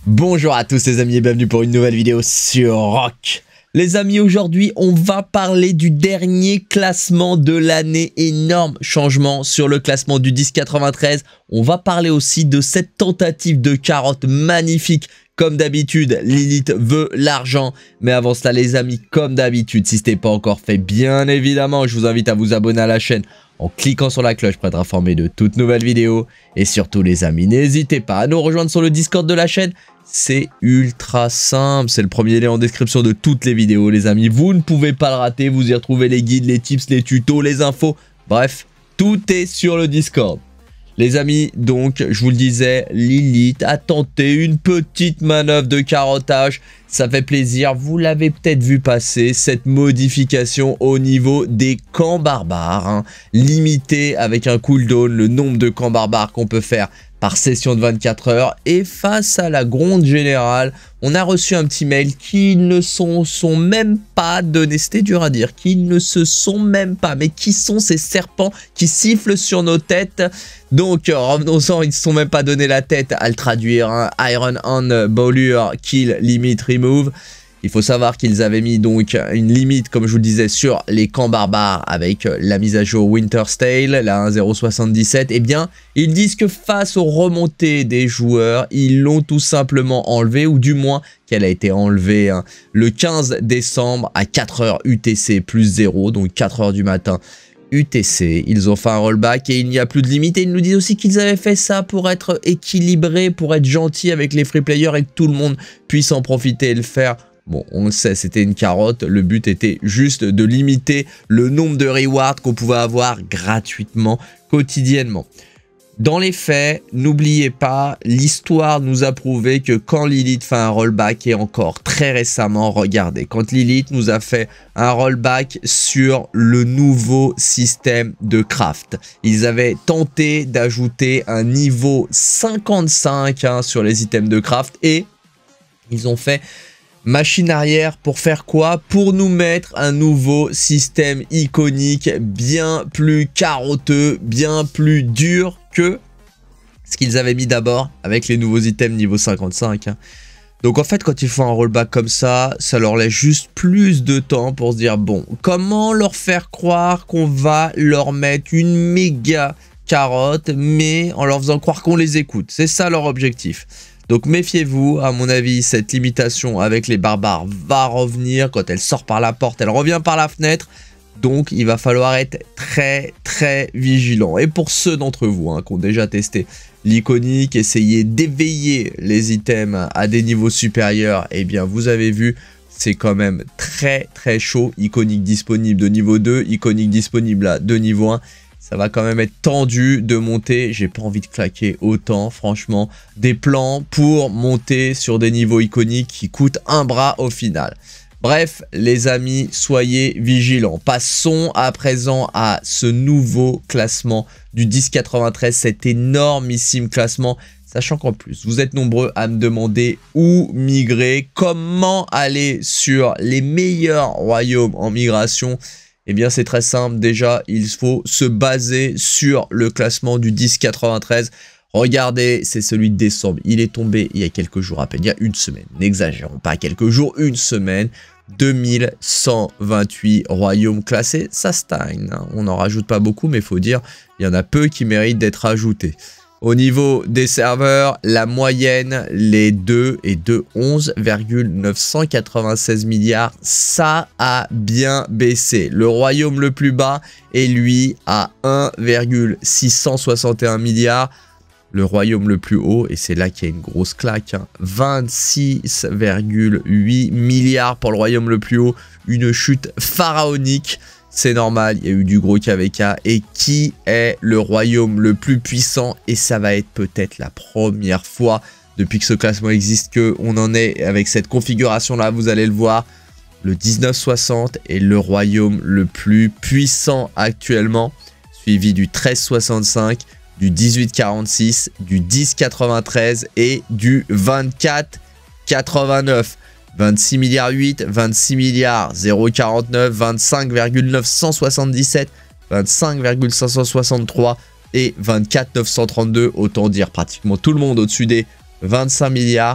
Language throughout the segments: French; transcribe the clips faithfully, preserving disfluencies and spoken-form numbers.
Bonjour à tous les amis et bienvenue pour une nouvelle vidéo sur Rock. Les amis, aujourd'hui on va parler du dernier classement de l'année. Énorme changement sur le classement du dix quatre-vingt-treize. On va parler aussi de cette tentative de carotte magnifique. Comme d'habitude, Lilith veut l'argent. Mais avant cela les amis, comme d'habitude, si ce n'est pas encore fait, bien évidemment, je vous invite à vous abonner à la chaîne en cliquant sur la cloche pour être informé de toutes nouvelles vidéos. Et surtout les amis, n'hésitez pas à nous rejoindre sur le Discord de la chaîne. C'est ultra simple, c'est le premier lien en description de toutes les vidéos les amis. Vous ne pouvez pas le rater, vous y retrouvez les guides, les tips, les tutos, les infos. Bref, tout est sur le Discord. Les amis, donc, je vous le disais, Lilith a tenté une petite manœuvre de carottage. Ça fait plaisir, vous l'avez peut-être vu passer, cette modification au niveau des camps barbares. Hein, limité avec un cooldown, le nombre de camps barbares qu'on peut faire par session de vingt-quatre heures. Et face à la gronde générale, on a reçu un petit mail qui ne sont, sont même pas donnés. C'était dur à dire, qui ne se sont même pas. Mais qui sont ces serpents qui sifflent sur nos têtes? Donc revenons-en, ils ne se sont même pas donné la tête à le traduire. Hein. Iron Hand Bowler Kill Limit Remove. Il faut savoir qu'ils avaient mis donc une limite, comme je vous le disais, sur les camps barbares avec la mise à jour Winter's Tale, la un zéro soixante-dix-sept. Eh bien, ils disent que face aux remontées des joueurs, ils l'ont tout simplement enlevé, ou du moins qu'elle a été enlevée hein, le quinze décembre à quatre heures U T C plus zéro, donc quatre heures du matin. U T C, ils ont fait un rollback et il n'y a plus de limite. Et ils nous disent aussi qu'ils avaient fait ça pour être équilibrés, pour être gentils avec les free players et que tout le monde puisse en profiter et le faire. Bon, on le sait, c'était une carotte. Le but était juste de limiter le nombre de rewards qu'on pouvait avoir gratuitement, quotidiennement. Dans les faits, n'oubliez pas, l'histoire nous a prouvé que quand Lilith fait un rollback, et encore très récemment, regardez, quand Lilith nous a fait un rollback sur le nouveau système de craft, ils avaient tenté d'ajouter un niveau cinquante-cinq hein, sur les items de craft et ils ont fait machine arrière pour faire quoi? Pour nous mettre un nouveau système iconique bien plus carotteux, bien plus dur que ce qu'ils avaient mis d'abord avec les nouveaux items niveau cinquante-cinq. Hein. Donc en fait quand ils font un rollback comme ça, ça leur laisse juste plus de temps pour se dire bon, comment leur faire croire qu'on va leur mettre une méga carotte mais en leur faisant croire qu'on les écoute. C'est ça leur objectif. Donc méfiez-vous, à mon avis, cette limitation avec les barbares va revenir. Quand elle sort par la porte, elle revient par la fenêtre. Donc il va falloir être très très vigilant. Et pour ceux d'entre vous hein, qui ont déjà testé l'iconique, essayez d'éveiller les items à des niveaux supérieurs, eh bien vous avez vu, c'est quand même très très chaud. Iconique disponible de niveau deux, iconique disponible là, de niveau un. Ça va quand même être tendu de monter. J'ai pas envie de claquer autant, franchement, des plans pour monter sur des niveaux iconiques qui coûtent un bras au final. Bref, les amis, soyez vigilants. Passons à présent à ce nouveau classement du dix quatre-vingt-treize, cet énormissime classement. Sachant qu'en plus, vous êtes nombreux à me demander où migrer, comment aller sur les meilleurs royaumes en migration. Eh bien, c'est très simple. Déjà, il faut se baser sur le classement du dix quatre-vingt-treize. Regardez, c'est celui de décembre. Il est tombé il y a quelques jours à peine, il y a une semaine. N'exagérons pas, quelques jours, une semaine. deux mille cent vingt-huit royaumes classés. Ça stagne. Hein. On n'en rajoute pas beaucoup, mais il faut dire, il y en a peu qui méritent d'être ajoutés. Au niveau des serveurs, la moyenne, les deux et de onze virgule neuf cent quatre-vingt-seize milliards, ça a bien baissé. Le royaume le plus bas est lui à un virgule six cent soixante et un milliards. Le royaume le plus haut, et c'est là qu'il y a une grosse claque, hein, vingt-six virgule huit milliards pour le royaume le plus haut. Une chute pharaonique. C'est normal, il y a eu du gros K V K. Et qui est le royaume le plus puissant? Et ça va être peut-être la première fois depuis que ce classement existe qu'on en est avec cette configuration-là. Vous allez le voir, le dix-neuf soixante est le royaume le plus puissant actuellement, suivi du treize soixante-cinq, du dix-huit quarante-six, du dix quatre-vingt-treize et du vingt-quatre quatre-vingt-neuf. vingt-six milliards huit, vingt-six milliards zéro virgule quarante-neuf, vingt-cinq virgule neuf cent soixante-dix-sept, vingt-cinq virgule cinq cent soixante-trois et vingt-quatre neuf cent trente-deux. Autant dire pratiquement tout le monde au-dessus des vingt-cinq milliards.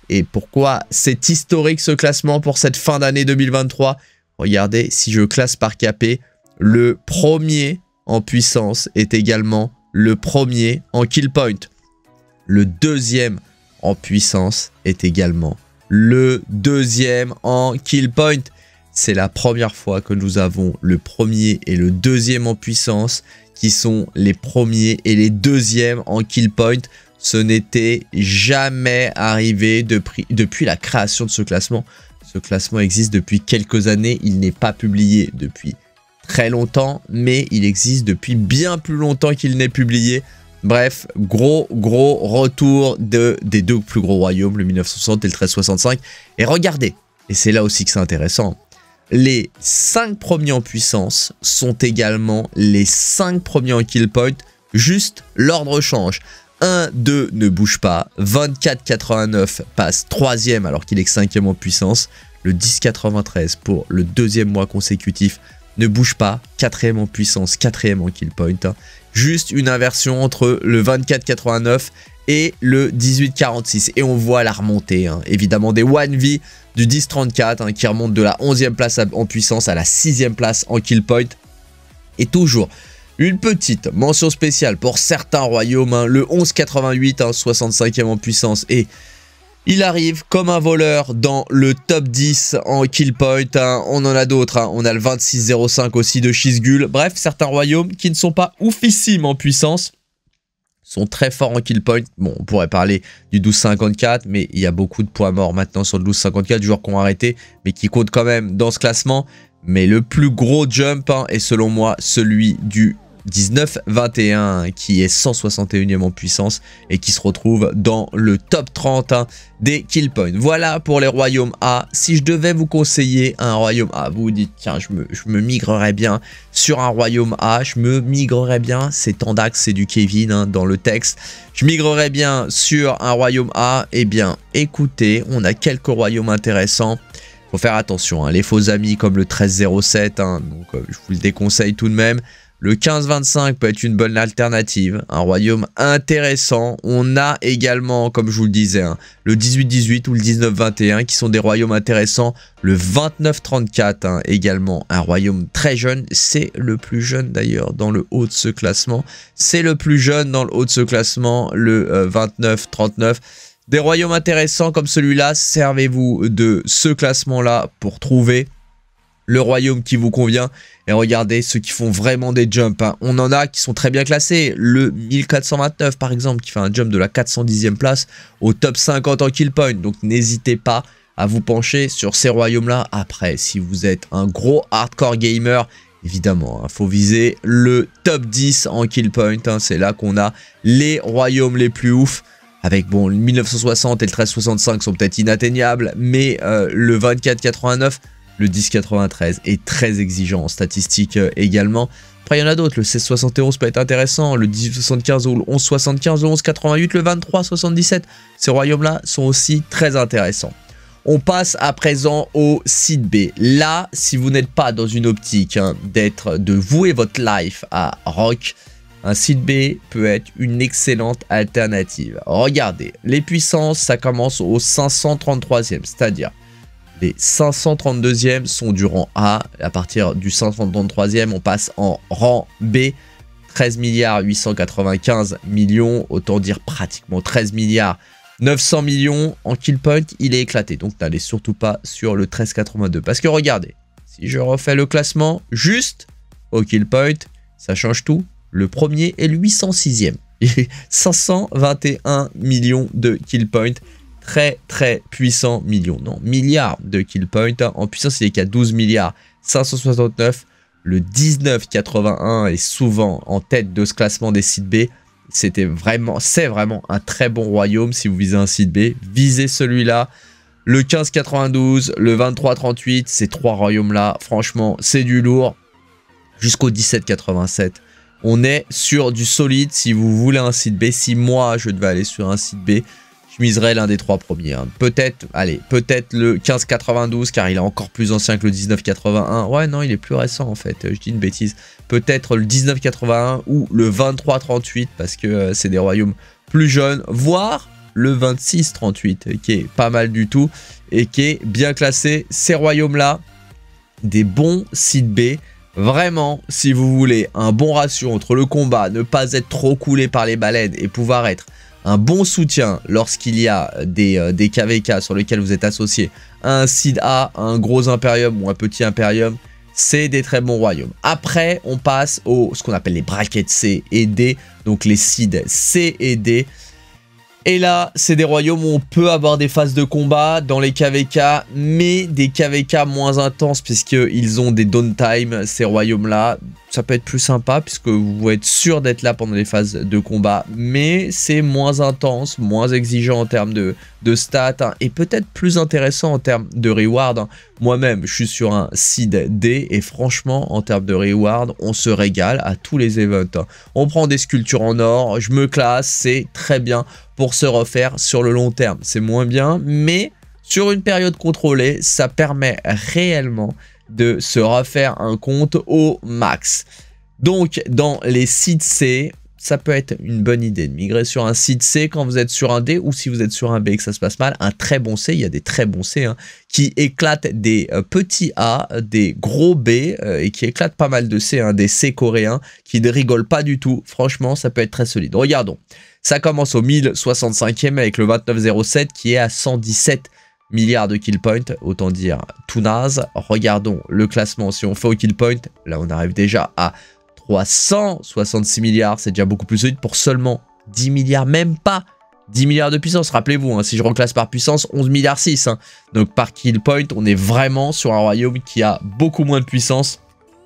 Et pourquoi c'est historique ce classement pour cette fin d'année deux mille vingt-trois? Regardez, si je classe par K P, le premier en puissance est également le premier en kill point. Le deuxième en puissance est également le deuxième en kill point. C'est la première fois que nous avons le premier et le deuxième en puissance qui sont les premiers et les deuxièmes en kill point. Ce n'était jamais arrivé depuis, depuis la création de ce classement. Ce classement existe depuis quelques années. Il n'est pas publié depuis très longtemps, mais il existe depuis bien plus longtemps qu'il n'est publié. Bref, gros, gros retour de, des deux plus gros royaumes, le mille neuf cent soixante et le treize soixante-cinq. Et regardez, et c'est là aussi que c'est intéressant, les cinq premiers en puissance sont également les cinq premiers en kill point, juste l'ordre change. un, deux ne bouge pas, vingt-quatre quatre-vingt-neuf passe troisième alors qu'il est cinquième en puissance, le dix quatre-vingt-treize pour le deuxième mois consécutif ne bouge pas, quatrième en puissance, quatrième en kill point. Hein. Juste une inversion entre le vingt-quatre quatre-vingt-neuf et le dix-huit quarante-six. Et on voit la remontée, hein, évidemment, des one V du dix trente-quatre hein, qui remonte de la onzième place en puissance à la sixième place en kill point. Et toujours une petite mention spéciale pour certains royaumes, hein, le onze quatre-vingt-huit, hein, soixante-cinquième en puissance, et il arrive comme un voleur dans le top dix en kill point. Hein. On en a d'autres. Hein. On a le vingt-six zéro cinq aussi de Shizgul. Bref, certains royaumes qui ne sont pas oufissimes en puissance sont très forts en kill point. Bon, on pourrait parler du douze cinquante-quatre, mais il y a beaucoup de points morts maintenant sur le douze cinquante-quatre, joueurs qui ont arrêté, mais qui comptent quand même dans ce classement. Mais le plus gros jump hein, est selon moi celui du dix-neuf vingt et un qui est cent soixante et unième en puissance et qui se retrouve dans le top trente hein, des kill points. Voilà pour les royaumes A. Si je devais vous conseiller un royaume A, vous vous dites tiens je me, je me migrerais bien sur un royaume A, je me migrerais bien, c'est Tandax, c'est du Kevin hein, dans le texte, je migrerais bien sur un royaume A. Eh bien écoutez, on a quelques royaumes intéressants. Faut faire attention, hein, les faux amis comme le treize zéro sept, hein, donc euh, je vous le déconseille tout de même. Le quinze vingt-cinq peut être une bonne alternative, un royaume intéressant. On a également, comme je vous le disais, hein, le dix-huit dix-huit ou le dix-neuf vingt et un qui sont des royaumes intéressants. Le vingt-neuf trente-quatre hein, également, un royaume très jeune. C'est le plus jeune d'ailleurs dans le haut de ce classement. C'est le plus jeune dans le haut de ce classement, le euh, vingt-neuf trente-neuf. Des royaumes intéressants comme celui-là, servez-vous de ce classement-là pour trouver le royaume qui vous convient. Et regardez ceux qui font vraiment des jumps. Hein. On en a qui sont très bien classés. Le mille quatre cent vingt-neuf par exemple qui fait un jump de la quatre cent dixième place au top cinquante en kill point. Donc n'hésitez pas à vous pencher sur ces royaumes-là. Après, si vous êtes un gros hardcore gamer, évidemment, il hein, faut viser le top dix en kill point. Hein. C'est là qu'on a les royaumes les plus ouf. Avec bon, le mille neuf cent soixante et le treize soixante-cinq sont peut-être inatteignables. Mais euh, le vingt-quatre quatre-vingt-neuf... le dix quatre-vingt-treize est très exigeant en statistique euh, également. Après, il y en a d'autres. Le seize soixante et onze peut être intéressant. Le dix-huit soixante-quinze ou le onze soixante-quinze, le onze quatre-vingt-huit, le vingt-trois soixante-dix-sept. Ces royaumes-là sont aussi très intéressants. On passe à présent au site B. Là, si vous n'êtes pas dans une optique hein, d'être, de vouer votre life à Rock, un site B peut être une excellente alternative. Regardez, les puissances, ça commence au cinq cent trente-troisième, c'est-à-dire les cinq cent trente-deuxième sont du rang A. À partir du cinq cent trente-troisième, on passe en rang B. treize milliards huit cent quatre-vingt-quinze millions. Autant dire pratiquement treize milliards neuf cents millions. En kill point, il est éclaté. Donc n'allez surtout pas sur le treize quatre-vingt-deux. Parce que regardez, si je refais le classement juste au kill point, ça change tout. Le premier est le huit cent sixième. cinq cent vingt et un millions de kill point. Très très puissant, millions, non, milliards de kill point. En puissance, il est qu'à douze milliards cinq cent soixante-neuf. Le dix-neuf quatre-vingt-un est souvent en tête de ce classement des sites B. C'était vraiment, c'est vraiment un très bon royaume si vous visez un site B. Visez celui-là. Le quinze quatre-vingt-douze, le vingt-trois trente-huit, ces trois royaumes-là, franchement, c'est du lourd. Jusqu'au dix-sept quatre-vingt-sept. On est sur du solide si vous voulez un site B. Si moi, je devais aller sur un site B, je miserais l'un des trois premiers. Hein. Peut-être, allez, peut-être le quinze quatre-vingt-douze, car il est encore plus ancien que le dix-neuf quatre-vingt-un. Ouais, non, il est plus récent, en fait. Je dis une bêtise. Peut-être le dix-neuf quatre-vingt-un ou le vingt-trois trente-huit, parce que euh, c'est des royaumes plus jeunes. Voire le vingt-six trente-huit, qui est pas mal du tout et qui est bien classé. Ces royaumes-là, des bons sites B. Vraiment, si vous voulez un bon ratio entre le combat, ne pas être trop coulé par les baleines et pouvoir être un bon soutien lorsqu'il y a des, euh, des K V K sur lesquels vous êtes associé à un seed A, à un gros impérium ou un petit impérium, c'est des très bons royaumes. Après, on passe au ce qu'on appelle les brackets C et D, donc les seeds C et D. Et là, c'est des royaumes où on peut avoir des phases de combat dans les K V K, mais des K V K moins intenses puisqu'ils ont des downtime, ces royaumes-là. Ça peut être plus sympa puisque vous pouvez être sûr d'être là pendant les phases de combat, mais c'est moins intense, moins exigeant en termes de, de stats hein, et peut-être plus intéressant en termes de reward. Hein. Moi-même, je suis sur un seed D et franchement, en termes de reward, on se régale à tous les events. Hein. On prend des sculptures en or, je me classe, c'est très bien pour se refaire sur le long terme. C'est moins bien, mais sur une période contrôlée, ça permet réellement de se refaire un compte au max. Donc, dans les sites C, ça peut être une bonne idée de migrer sur un site C quand vous êtes sur un D ou si vous êtes sur un B et que ça se passe mal. Un très bon C, il y a des très bons C hein, qui éclatent des euh, petits A, des gros B euh, et qui éclatent pas mal de C, hein, des C coréens qui ne rigolent pas du tout. Franchement, ça peut être très solide. Regardons. Ça commence au mille soixante-cinquième avec le vingt-neuf zéro sept qui est à cent dix-sept milliards de kill point, autant dire tout naze. Regardons le classement si on fait au kill point. Là, on arrive déjà à trois cent soixante-six milliards. C'est déjà beaucoup plus solide pour seulement dix milliards, même pas dix milliards de puissance. Rappelez-vous, hein, si je reclasse par puissance, onze milliards six. Hein. Donc par kill point, on est vraiment sur un royaume qui a beaucoup moins de puissance.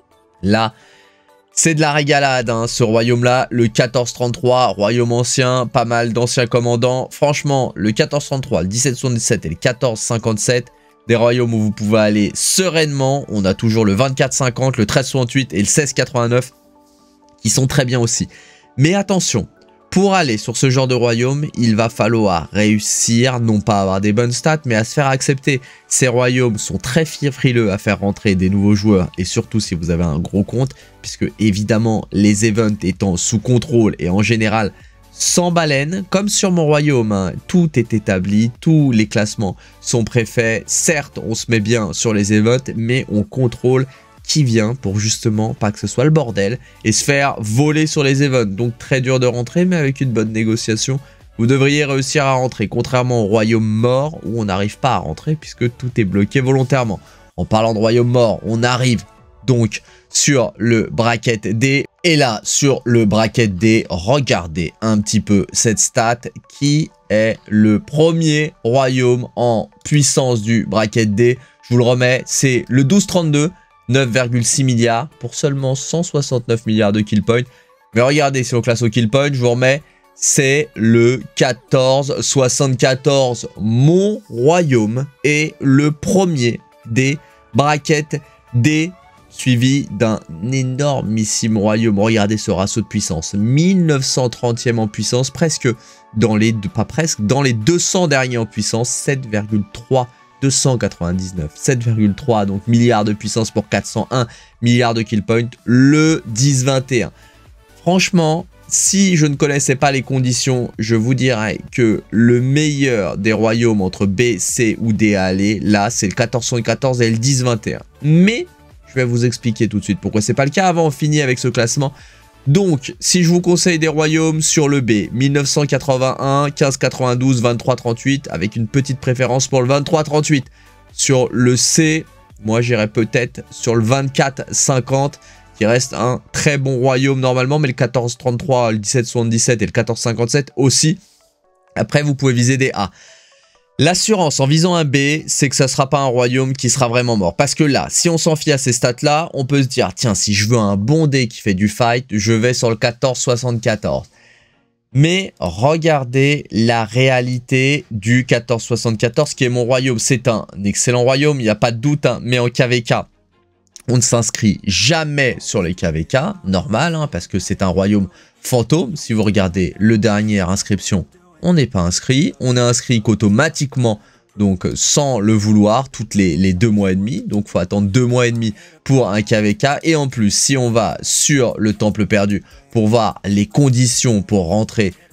Là, c'est de la régalade, hein, ce royaume-là, le quatorze trente-trois, royaume ancien, pas mal d'anciens commandants. Franchement, le quatorze trente-trois, le dix-sept soixante-dix-sept et le quatorze cinquante-sept, des royaumes où vous pouvez aller sereinement. On a toujours le vingt-quatre cinquante, le treize soixante-huit et le seize quatre-vingt-neuf qui sont très bien aussi. Mais attention, pour aller sur ce genre de royaume, il va falloir réussir, non pas à avoir des bonnes stats, mais à se faire accepter. Ces royaumes sont très frileux à faire rentrer des nouveaux joueurs, et surtout si vous avez un gros compte, puisque évidemment, les events étant sous contrôle et en général sans baleine, comme sur mon royaume, hein, tout est établi, tous les classements sont préfaits. Certes, on se met bien sur les events, mais on contrôle qui vient pour justement pas que ce soit le bordel et se faire voler sur les events. Donc très dur de rentrer, mais avec une bonne négociation, vous devriez réussir à rentrer, contrairement au royaume mort où on n'arrive pas à rentrer puisque tout est bloqué volontairement. En parlant de royaume mort, on arrive donc sur le bracket D. Et là, sur le bracket D, regardez un petit peu cette stat qui est le premier royaume en puissance du bracket D. Je vous le remets, c'est le douze trente-deux. neuf virgule six milliards pour seulement cent soixante-neuf milliards de kill point. Mais regardez, si on classe au kill point, je vous remets, c'est le quatorze soixante-quatorze. Mon royaume est le premier des brackets D, suivi d'un énormissime royaume. Regardez ce ratio de puissance, mille neuf cent trentième en puissance, presque dans les, pas presque, dans les deux cents derniers en puissance, sept virgule trois deux cent quatre-vingt-dix-neuf, sept virgule trois donc milliards de puissance pour quatre cent un milliards de kill point, le dix vingt et un. Franchement, si je ne connaissais pas les conditions, je vous dirais que le meilleur des royaumes entre B, C ou D à aller, là, c'est le quatorze soixante-quatorze et le dix vingt et un. Mais, je vais vous expliquer tout de suite pourquoi c'est pas le cas. Avant, on finit avec ce classement. Donc, si je vous conseille des royaumes sur le B, mille neuf cent quatre-vingt-un, quinze quatre-vingt-douze, vingt-trois trente-huit, avec une petite préférence pour le vingt-trois trente-huit. Sur le C, moi j'irais peut-être sur le vingt-quatre cinquante, qui reste un très bon royaume normalement, mais le quatorze trente-trois, le dix-sept soixante-dix-sept et le quatorze cinquante-sept aussi. Après, vous pouvez viser des A. L'assurance en visant un B, c'est que ça ne sera pas un royaume qui sera vraiment mort. Parce que là, si on s'en fie à ces stats-là, on peut se dire, tiens, si je veux un bon D qui fait du fight, je vais sur le quatorze soixante-quatorze. Mais regardez la réalité du quatorze soixante-quatorze qui est mon royaume. C'est un excellent royaume, il n'y a pas de doute, hein, mais en K V K, on ne s'inscrit jamais sur les K V K, normal, hein, parce que c'est un royaume fantôme. Si vous regardez le dernière inscription, on n'est pas inscrit, on est inscrit qu'automatiquement, donc sans le vouloir, toutes les, les deux mois et demi, donc il faut attendre deux mois et demi pour un K V K, et en plus, si on va sur le temple perdu pour voir les conditions pour rentrer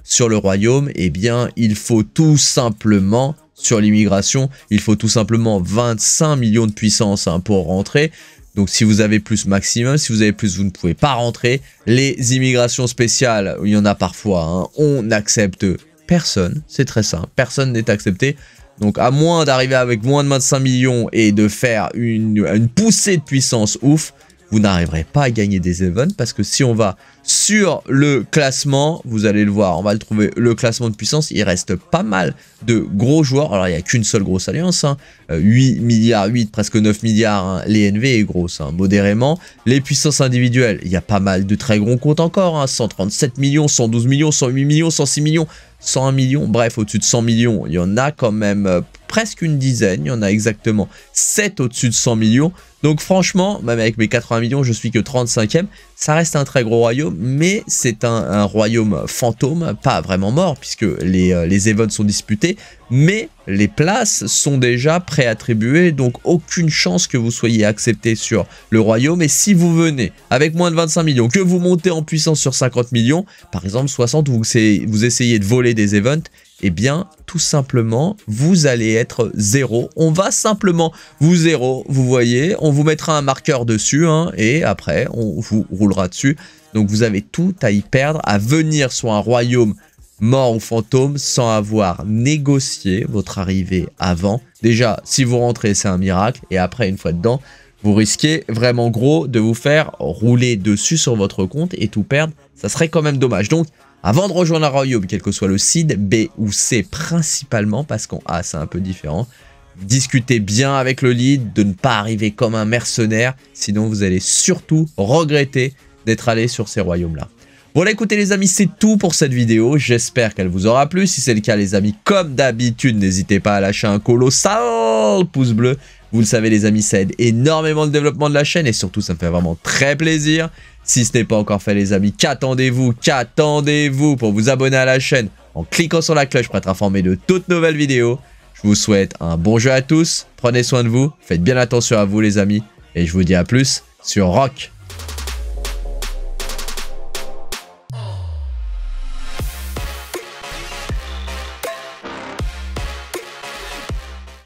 sur le royaume, eh bien, il faut tout simplement, sur l'immigration, il faut tout simplement vingt-cinq millions de puissance hein, pour rentrer. Donc si vous avez plus maximum, si vous avez plus, vous ne pouvez pas rentrer. Les immigrations spéciales, il y en a parfois, hein, on n'accepte personne, c'est très simple, personne n'est accepté. Donc à moins d'arriver avec moins de vingt-cinq millions et de faire une, une poussée de puissance ouf, vous n'arriverez pas à gagner des events parce que si on va sur le classement, vous allez le voir, on va le trouver, le classement de puissance, il reste pas mal de gros joueurs. Alors il n'y a qu'une seule grosse alliance, hein, huit milliards, huit, presque neuf milliards, hein. Les N V est grosse, hein, modérément. Les puissances individuelles, il y a pas mal de très gros comptes encore, hein, cent trente-sept millions, cent douze millions, cent huit millions, cent six millions, cent un millions, bref, au-dessus de cent millions, il y en a quand même euh, presque une dizaine, il y en a exactement sept au-dessus de cent millions. Donc franchement, même avec mes quatre-vingts millions, je suis que trente-cinquième. Ça reste un très gros royaume, mais c'est un, un royaume fantôme, pas vraiment mort, puisque les, euh, les events sont disputés, mais les places sont déjà préattribuées, donc aucune chance que vous soyez accepté sur le royaume. Et si vous venez avec moins de vingt-cinq millions, que vous montez en puissance sur cinquante millions, par exemple soixante, vous, vous essayez de voler des events, eh bien, tout simplement, vous allez être zéro. On va simplement vous zéro, vous voyez, on vous mettra un marqueur dessus, hein, et après, on vous roulera dessus. Donc, vous avez tout à y perdre, à venir sur un royaume mort ou fantôme sans avoir négocié votre arrivée avant. Déjà, si vous rentrez, c'est un miracle, et après, une fois dedans, vous risquez vraiment gros de vous faire rouler dessus sur votre compte et tout perdre. Ça serait quand même dommage. Donc, avant de rejoindre un royaume, quel que soit le seed, B ou C principalement, parce qu'en A c'est un peu différent, discutez bien avec le lead, de ne pas arriver comme un mercenaire, sinon vous allez surtout regretter d'être allé sur ces royaumes-là. Voilà, écoutez les amis, c'est tout pour cette vidéo, j'espère qu'elle vous aura plu. Si c'est le cas les amis, comme d'habitude, n'hésitez pas à lâcher un colossal pouce bleu. Vous le savez les amis, ça aide énormément le développement de la chaîne et surtout ça me fait vraiment très plaisir. Si ce n'est pas encore fait les amis, qu'attendez-vous, qu'attendez-vous pour vous abonner à la chaîne en cliquant sur la cloche pour être informé de toutes nouvelles vidéos. Je vous souhaite un bon jeu à tous, prenez soin de vous, faites bien attention à vous les amis et je vous dis à plus sur Rock.